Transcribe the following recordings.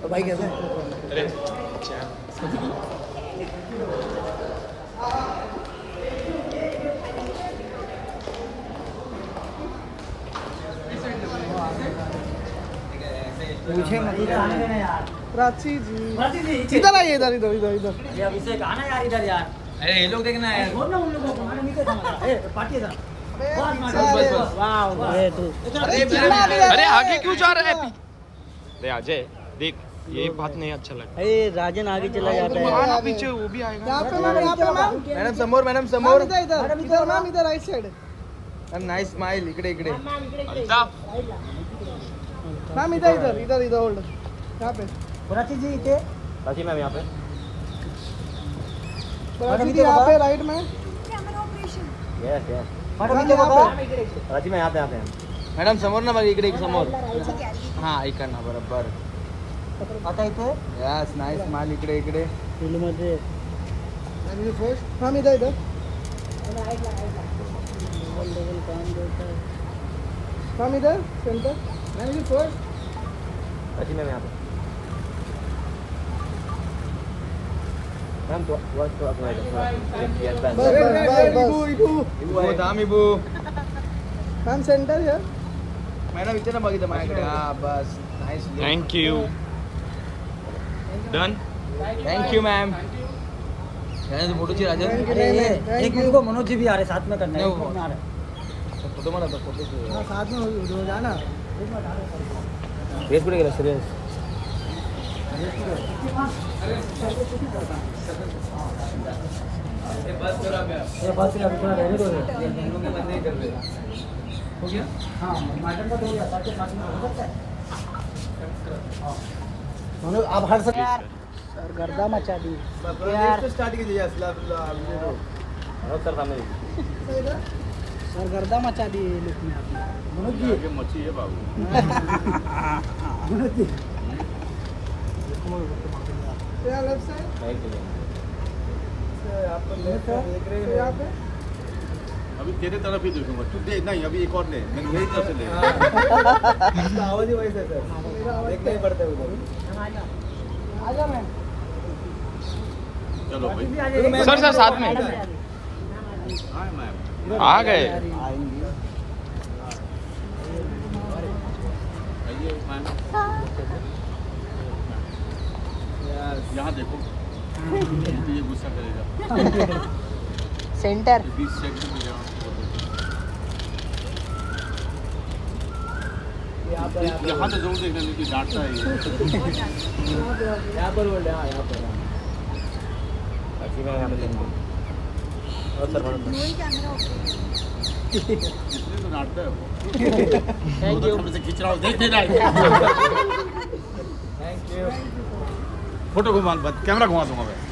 तो भाई कैसा है? अरे अच्छा पूछे मत यार। प्राची जी इधर आइए, इधर इधर इधर इधर। ये अभिषेक आना यार इधर यार। अरे ये लोग देखना है छोड़ ना उन लोगों को, हमारे नीचे समझ ए पार्टी इधर। बस। वाह अरे तू अरे आगे क्यों जा रहा है? अरे अजय देख, ये बात नहीं अच्छा लगा। अरे राजन आगे चला जाता है। आना पीछे, वो भी आएगा। यहाँ पे मैम, यहाँ पे मैम। मॅडम समोर, मॅडम समोर। इधर इधर इधर मैम, इधर राइट साइड। नाइस स्माइल, इकडे इकडे। अल्ताफ मैम इधर इधर इधर इधर होल्ड। यहाँ पे प्राची जी इथे। प्राची मैम यहाँ पे। प्राची जी यहाँ पे राइट में। Yes yes. मैडम इथे बघा। प्राची मैं यहाँ पे मॅडम समोर ना बघ, इकडे एक समोर। हा इकडनं बरोबर। आता इथे यस नाइस स्माइल, इकडे इकडे। फील्ड मध्ये फर्स्ट मैम इधर इधर। मैम इधर सेंटर। मैम इधर फर्स्ट। प्राची मैम यहाँ पे। मैम तो अपना बस बस बस। इबू दाम इबू। मैम सेंटर है। मॅडम इथे ना बघितलं माझ्याकडे। हा बस nice. Thank you. Done. Thank you ma'am. फोटोची राजन। एक मिनट को मनोज जी भी आ रहे साथ में करना है। नहीं, एक मिनट में आ रहे फोटो मला फोटो हाँ साथ में हो जाना। रेस कुठे गेला सिरियस ये बस से अभी थोड़ा रहने दो। हो गया। हाँ मटन का तो हो गया, साथ में हो सकता है। मनोज आप हट सकते यार। सर गर्दा मचा दी यार। स्टार्ट कीजिए असला मनोज सर सामने सर गर्दा मचा दी लुक में आपने। मनोज जी ये मच्छी है बाबू। Manoj ji left side. आप लेफ्ट देख रहे हैं यहाँ पे। अभी तेरे तरफ ही देखूंगा, तू देख नहीं, अभी एक और ले, मैं मेरी तरफ से ले। आवाज ही वैसे सर, देखना ही पड़ता है उधर। आजा मैम। चलो भाई सर सर साथ में आ गए। यहाँ देखो, ये गुस्सा करेगा। सेंटर। यहाँ तो जरूर देखना, नहीं कि डांटता है ये। यहाँ पर बोल रहे हैं। यहाँ पर अच्छी मैं यहाँ पे लेंगे और सर मनोज इसलिए तो डांटता है वो। Thank you. से खींच रहा हूँ, देख नहीं रहा है। Thank you. फोटो घुमा, कैमरा घुमा दूंगा मैं।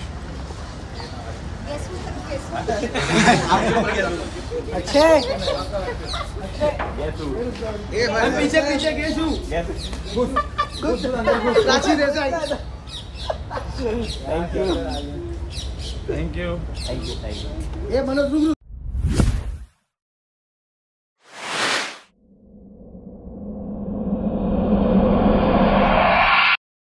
अच्छे। पीछे पीछे गेसू। प्राची रहता है। Thank you thank you. Thank you. ये मनोज रुक रुक।